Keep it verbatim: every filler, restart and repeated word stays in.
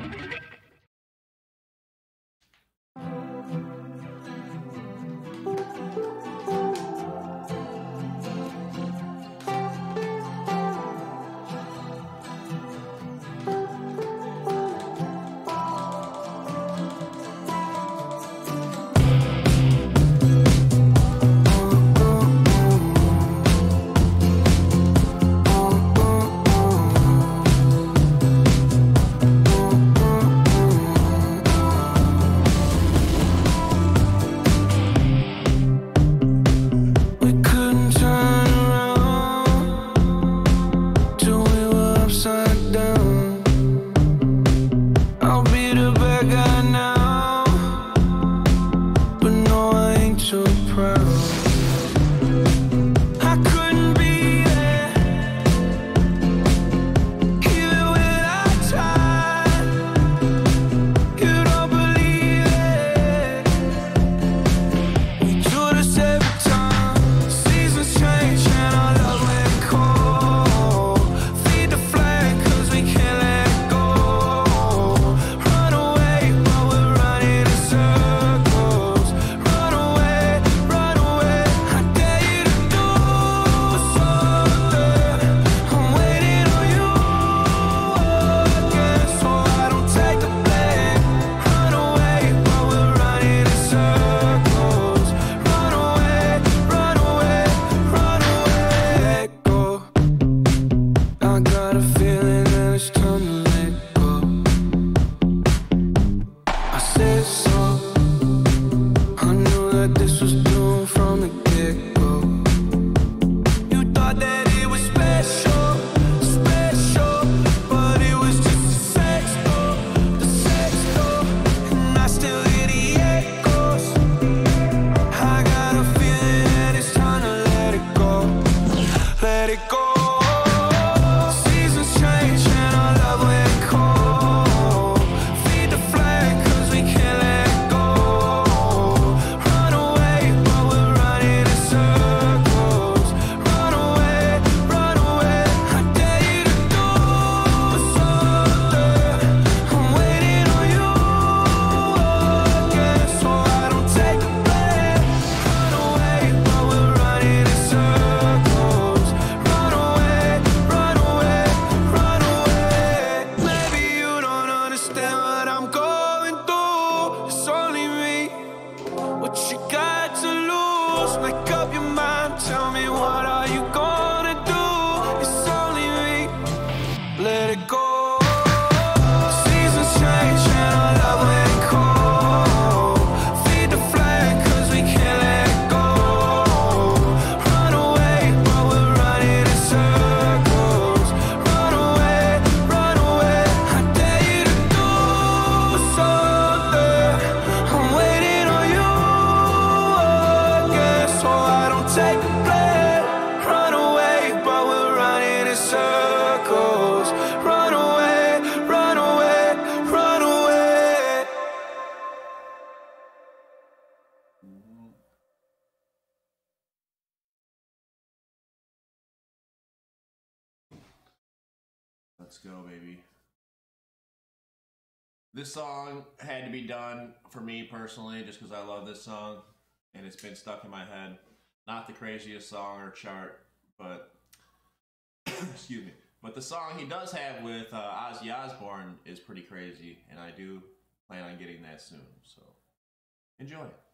Let's go, baby. This song had to be done for me personally, just because I love this song, and it's been stuck in my head. Not the craziest song or chart, but excuse me. But the song he does have with uh, Ozzy Osbourne is pretty crazy, and I do plan on getting that soon. So enjoy.